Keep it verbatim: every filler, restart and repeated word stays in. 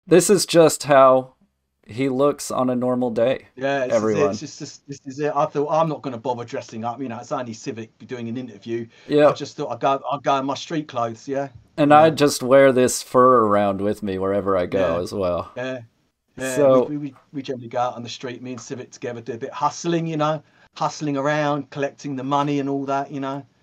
This is just how he looks on a normal day, Yeah, this is it. It's everyone. just this, this is it. I thought I'm not going to bother dressing up. You know, it's only Civic be doing an interview. I Yep. just thought I'd go. I'd go in my street clothes. Yeah, And you I know. just wear this fur around with me wherever I go Yeah, as well. yeah, yeah. We So, we we we generally go out on the street, me and Civic together, do a bit hustling. You know, hustling around, collecting the money and all that. You know.